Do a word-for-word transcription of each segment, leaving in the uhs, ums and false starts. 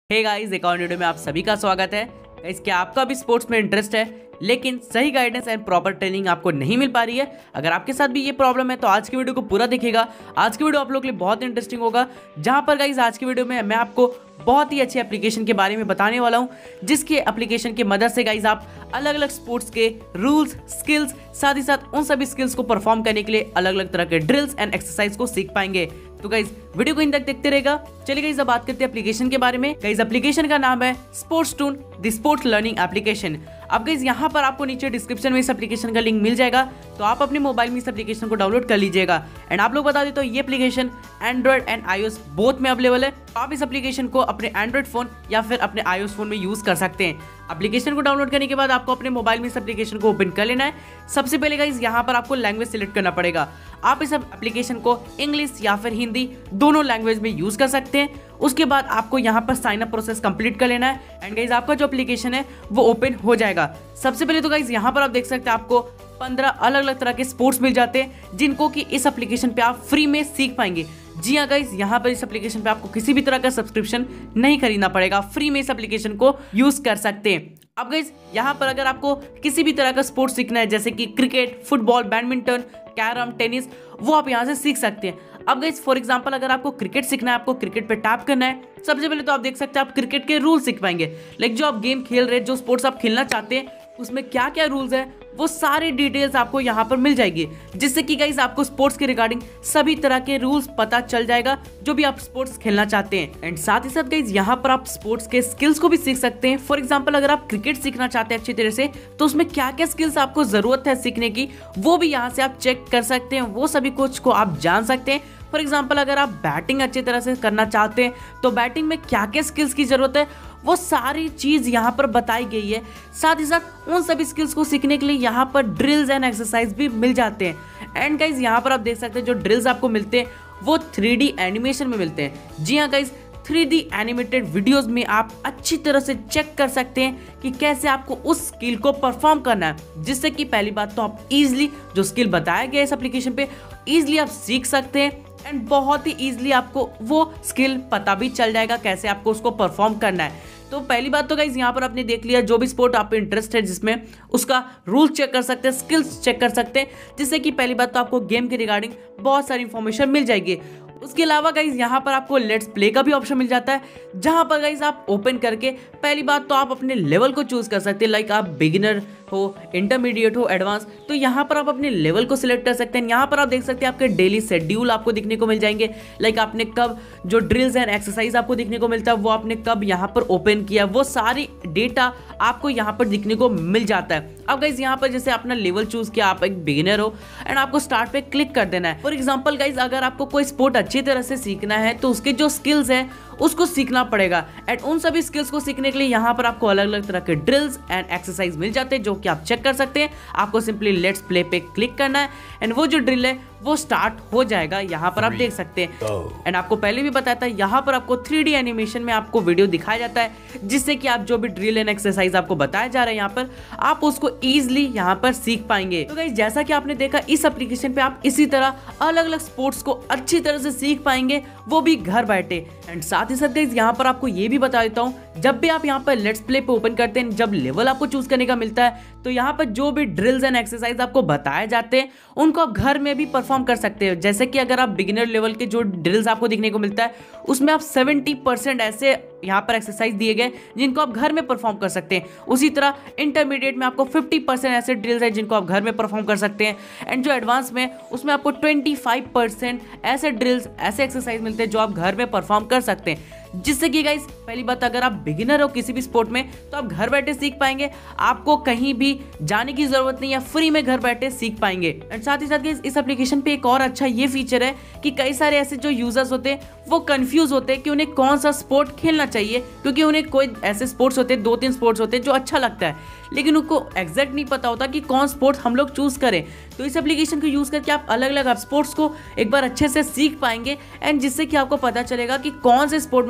Hey guys, एक और video में आप सभी का स्वागत है। गाइस, क्या आपका भी स्पोर्ट्स में इंटरेस्ट है लेकिन सही गाइडेंस एंड प्रॉपर ट्रेनिंग आपको नहीं मिल पा रही है? अगर आपके साथ भी ये प्रॉब्लम है तो आज की वीडियो को पूरा देखिएगा। आज की वीडियो आप लोगों के लिए बहुत इंटरेस्टिंग होगा, जहां पर गाइस आज की वीडियो में मैं आपको बहुत ही अच्छी एप्लीकेशन के बारे में बताने वाला हूं, जिसके एप्लीकेशन की मदद से गाइस आप अलग अलग स्पोर्ट्स के रूल्स, स्किल्स, साथ ही साथ उन सभी स्किल्स को परफॉर्म करने के लिए अलग अलग तरह के ड्रिल्स एंड एक्सरसाइज को सीख पाएंगे। तो गाइस वीडियो को इन तक देखते रहेगा। चलिए गाइस अब बात करते हैं एप्लीकेशन के बारे में। गाइस एप्लीकेशन का नाम है Sportstoon, the sports learning application. अब गाइस यहाँ पर आपको नीचे डिस्क्रिप्शन में इस एप्लीकेशन का लिंक मिल जाएगा, तो आप अपने मोबाइल में इस एप्लीकेशन को डाउनलोड कर लीजिएगा। एंड आप लोग बता दें तो ये application Android and iOS both में अवेलेबल है। तो आप इस एप्लीकेशन को अपने एंड्रॉइड फोन या फिर अपने आईओएस फोन में यूज कर सकते हैं। एप्लीकेशन को डाउनलोड करने के बाद आपको अपने मोबाइल में इस एप्लीकेशन को ओपन कर लेना है। सबसे पहले गाइस यहाँ पर आपको लैंग्वेज सिलेक्ट करना पड़ेगा। आप इस एप्लीकेशन को इंग्लिश या फिर हिंदी दोनों लैंग्वेज में यूज कर सकते हैं। उसके बाद आपको यहाँ पर साइन अप प्रोसेस कंप्लीट कर लेना है एंड गाइस आपका जो एप्लीकेशन है वो ओपन हो जाएगा। सबसे पहले तो गाइस यहाँ पर आप देख सकते हैं आपको पंद्रह अलग अलग तरह के स्पोर्ट्स मिल जाते हैं, जिनको कि इस एप्लीकेशन पे आप फ्री में सीख पाएंगे। जी हाँ गाइस, यहाँ पर इस एप्लीकेशन पे आपको किसी भी तरह का सब्सक्रिप्शन नहीं खरीदना पड़ेगा, फ्री में इस एप्लीकेशन को यूज कर सकते हैं। अब गाइस यहाँ पर अगर आपको किसी भी तरह का स्पोर्ट्स सीखना है, जैसे कि cricket, football, badminton, carrom, tennis, वो आप यहाँ से सीख सकते हैं। अब गाइस फॉर एग्जांपल अगर आपको क्रिकेट सीखना है, आपको क्रिकेट पे टैप करना है। सबसे पहले तो आप देख सकते हैं आप क्रिकेट के रूल सीख पाएंगे, लाइक जो आप गेम खेल रहे हैं, जो स्पोर्ट्स आप खेलना चाहते हैं, उसमें क्या क्या रूल्स हैं, वो सारी डिटेल्स आपको यहाँ पर मिल जाएगी, जिससे कि गाइस आपको स्पोर्ट्स के रिगार्डिंग सभी तरह के रूल्स पता चल जाएगा जो भी आप स्पोर्ट्स खेलना चाहते हैं। एंड साथ ही साथ गाइस यहाँ पर आप स्पोर्ट्स के स्किल्स को भी सीख सकते हैं। फॉर एग्जांपल अगर आप क्रिकेट सीखना चाहते हैं अच्छी तरह से, तो उसमें क्या क्या स्किल्स आपको जरूरत है सीखने की, वो भी यहाँ से आप चेक कर सकते हैं। वो सभी कुछ को आप जान सकते हैं। फॉर एग्जाम्पल अगर आप बैटिंग अच्छी तरह से करना चाहते हैं तो बैटिंग में क्या क्या स्किल्स की जरूरत है, वो सारी चीज यहाँ पर बताई गई है। साथ ही साथ उन सभी स्किल्स को सीखने के लिए यहाँ पर ड्रिल्स एंड एक्सरसाइज भी मिल जाते हैं। एंड गाइज यहाँ पर आप देख सकते हैं जो ड्रिल्स आपको मिलते हैं वो थ्री डी एनिमेशन में मिलते हैं। जी हाँ guys, three D animated videos में आप अच्छी तरह से चेक कर सकते हैं कि कैसे आपको उस स्किल को परफॉर्म करना है, जिससे कि पहली बात तो आप इजीली जो स्किल बताया गया है इस एप्लीकेशन पे इजीली आप सीख सकते हैं। एंड बहुत ही इजीली आपको वो स्किल पता भी चल जाएगा कैसे आपको उसको परफॉर्म करना है। तो पहली बात तो गाइस यहाँ पर आपने देख लिया, जो भी स्पोर्ट आप इंटरेस्ट है जिसमें, उसका रूल्स चेक कर सकते हैं, स्किल्स चेक कर सकते हैं, जिससे कि पहली बात तो आपको गेम के रिगार्डिंग बहुत सारी इंफॉर्मेशन मिल जाएगी। उसके अलावा गाइज यहाँ पर आपको लेट्स प्ले का भी ऑप्शन मिल जाता है, जहां पर गाइज आप ओपन करके पहली बात तो आप अपने लेवल को चूज कर सकते हैं, लाइक आप बिगिनर हो, इंटरमीडिएट हो, एडवांस, तो यहाँ पर आप अपने लेवल को सिलेक्ट कर सकते हैं। यहाँ पर आप देख सकते हैं आपके डेली शेड्यूल आपको दिखने को मिल जाएंगे, लाइक आपने कब जो ड्रिल्स एंड एक्सरसाइज आपको दिखने को मिलता है वो आपने कब यहाँ पर ओपन किया, वो सारी डेटा आपको यहाँ पर दिखने को मिल जाता है। अब गाइज यहाँ पर जैसे अपना लेवल चूज किया, आप एक बिगिनर हो एंड आपको स्टार्ट पे क्लिक कर देना है। फॉर एग्जाम्पल गाइज अगर आपको कोई स्पोर्ट अच्छी तरह से सीखना है तो उसके जो स्किल्स है उसको सीखना पड़ेगा। एंड उन सभी स्किल्स को सीखने के लिए यहाँ पर आपको अलग अलग तरह के ड्रिल्स एंड एक्सरसाइज मिल जाते हैं, जो कि आप चेक कर सकते हैं। आपको सिंपली लेट्स प्ले पे क्लिक करना है एंड वो जो ड्रिल है वो स्टार्ट हो जाएगा, यहाँ पर आप देख सकते हैं। एंड आपको पहले भी बताया था यहाँ पर आपको थ्री डी एनिमेशन में आपको वीडियो दिखाया जाता है, जिससे कि आप जो भी ड्रिल एंड एक्सरसाइज आपको बताया जा रहा है यहाँ पर आप उसको इजिली यहाँ पर सीख पाएंगे। तो गाइस जैसा कि आपने देखा इस एप्लीकेशन पे आप इसी तरह अलग अलग स्पोर्ट्स को अच्छी तरह से सीख पाएंगे, वो भी घर बैठे। एंड साथ ही साथ गाइस यहाँ पर आपको ये भी बता देता हूँ, जब भी आप यहाँ पर लेट्स प्ले पे ओपन करते हैं, जब लेवल आपको चूज करने का मिलता है, तो यहाँ पर जो भी ड्रिल्स एंड एक्सरसाइज आपको बताए जाते हैं उनको आप घर में भी परफॉर्म कर सकते हैं। जैसे कि अगर आप बिगिनर लेवल के जो ड्रिल्स आपको दिखने को मिलता है उसमें आप सेवेंटी परसेंट ऐसे यहाँ पर एक्सरसाइज दिए गए जिनको आप घर में परफॉर्म कर सकते हैं। उसी तरह इंटरमीडिएट में आपको फिफ्टी परसेंट ऐसे ड्रिल्स हैं जिनको आप घर में परफॉर्म कर सकते हैं। एंड जो एडवांस में उसमें आपको ट्वेंटी फाइव परसेंट ऐसे ड्रिल्स, ऐसे एक्सरसाइज मिलते हैं जो आप घर में परफॉर्म कर सकते हैं, जिससे कि गाइस पहली बात अगर आप बिगिनर हो किसी भी स्पोर्ट में तो आप घर बैठे सीख पाएंगे, आपको कहीं भी जाने की जरूरत नहीं है, फ्री में घर बैठे सीख पाएंगे। एंड साथ ही साथ गाइस इस एप्लीकेशन पे एक और अच्छा ये फीचर है कि कई सारे ऐसे जो यूजर्स होते हैं वो कंफ्यूज होते हैं कि उन्हें कौन सा स्पोर्ट खेलना चाहिए, क्योंकि उन्हें कोई ऐसे स्पोर्ट्स होते हैं, दो तीन स्पोर्ट्स होते हैं जो अच्छा लगता है, लेकिन उनको एग्जैक्ट नहीं पता होता कि कौन स्पोर्ट्स हम लोग चूज करें। तो इस एप्लीकेशन को यूज करके आप अलग अलग स्पोर्ट्स को एक बार अच्छे से सीख पाएंगे, एंड जिससे कि आपको पता चलेगा कि कौन से स्पोर्ट में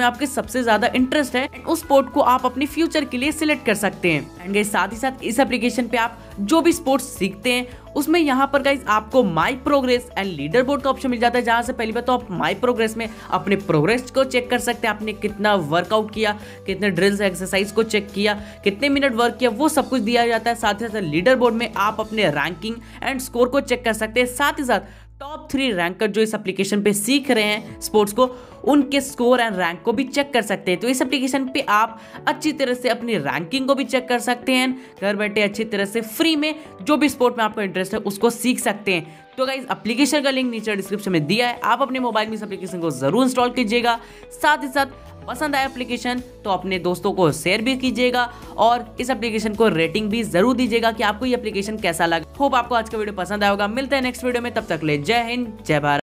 आपके सबसे ज्यादा इंटरेस्ट है, उस स्पोर्ट को आप अपने फ्यूचर के लिए सिलेक्ट कर सकते हैं। एंड गाइस साथ ही साथ इस एप्लीकेशन पे आप जो भी स्पोर्ट्स सीखते हैं उसमें यहाँ पर गाइस आपको my progress and leader board का ऑप्शन मिल जाता है, जहां से पहली बात तो आप माई प्रोग्रेस में अपने प्रोग्रेस को चेक कर सकते हैं, आपने कितना वर्कआउट किया, कितने ड्रिल्स एक्सरसाइज को चेक किया, कितने मिनट वर्क किया, वो सब कुछ दिया जाता है। साथ ही साथ लीडर बोर्ड में आप अपने रैंकिंग एंड स्कोर को चेक कर सकते हैं। साथ ही साथ टॉप थ्री रैंकर जो इस एप्लीकेशन पे सीख रहे हैं स्पोर्ट्स को, उनके स्कोर एंड रैंक को भी चेक कर सकते हैं। तो इस एप्लीकेशन पे आप अच्छी तरह से अपनी रैंकिंग को भी चेक कर सकते हैं, घर बैठे अच्छी तरह से फ्री में जो भी स्पोर्ट में आपको इंटरेस्ट है उसको सीख सकते हैं। तो गाइस एप्लीकेशन का लिंक नीचे डिस्क्रिप्शन में दिया है, आप अपने मोबाइल में इस एप्लीकेशन को जरूर इंस्टॉल कीजिएगा। साथ ही साथ पसंद आया एप्लीकेशन तो अपने दोस्तों को शेयर भी कीजिएगा और इस एप्लीकेशन को रेटिंग भी जरूर दीजिएगा कि आपको ये एप्लीकेशन कैसा लगा। होप आपको आज का वीडियो पसंद आएगा। मिलते हैं नेक्स्ट वीडियो में, तब तक ले जय हिंद जय भारत।